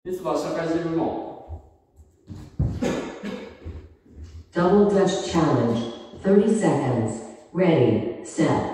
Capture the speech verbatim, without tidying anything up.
ミスバー社会人部門 Double Dutch Challenge thirty seconds Ready, set